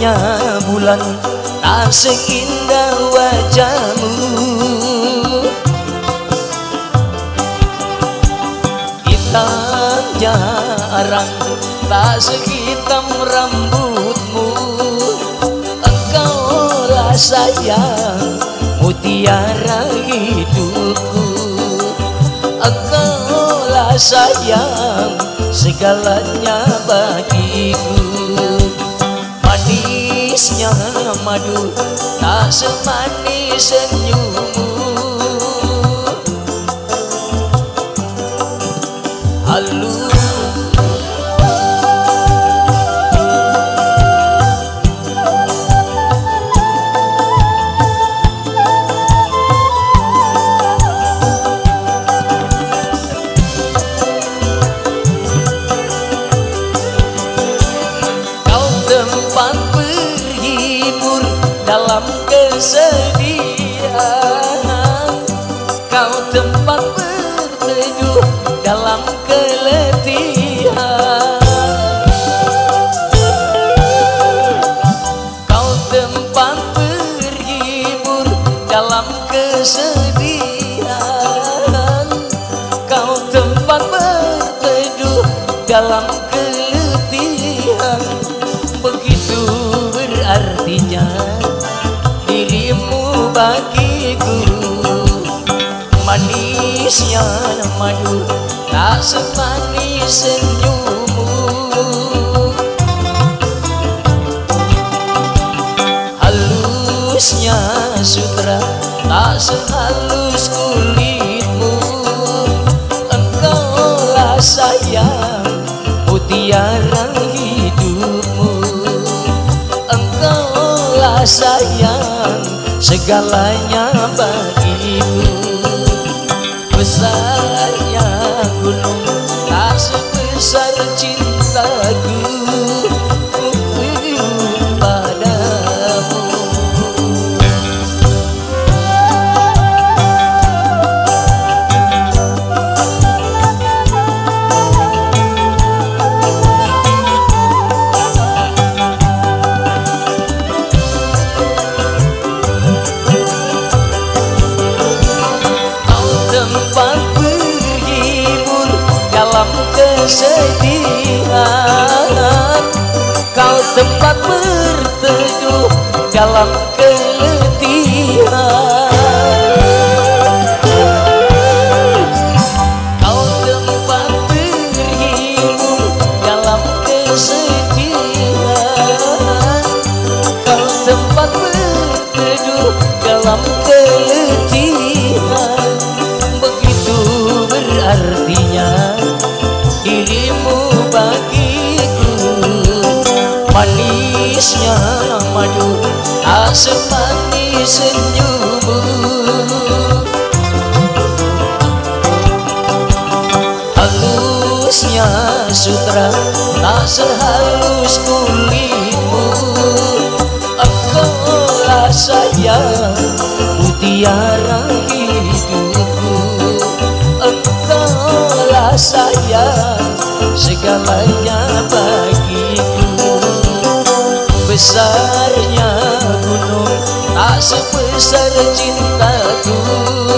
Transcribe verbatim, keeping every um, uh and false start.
terangnya bulan tak seindah wajahmu. Hitamnya arang tak sehitam rambutmu. Engkaulah sayang mutiara hidupku. Engkaulah sayang segalanya bagiku. Manisnya madu tak semanis senyummu. Halus dalam kesedihan, kau tempat berteduh dalam keletihan. Kau tempat berhibur dalam kesedihan, kau tempat berteduh dalam keletihan. Begitu berartinya dirimu bagiku. Manisnya madu tak semanis senyummu. Halusnya sutra tak sehalus kulitmu. Engkaulah sayang mutiara hidupmu. Engkaulah sayang segalanya bagiku. Besarnya gunung tak sebesar cintaku padamu. Kesedihan, kau tempat berteduh dalam keletihan. Kau tempat berhibur dalam kesedihan. Kau tempat berteduh dalam keletihan. Begitu berartinya dirimu bagiku. Manisnya madu tak semanis senyummu. Halusnya sutra tak sehalus kulitmu. Engkaulah sayang mutiara hidupku. Engkaulah sayang segalanya bagiku. Besarnya gunung tak sebesar cintaku.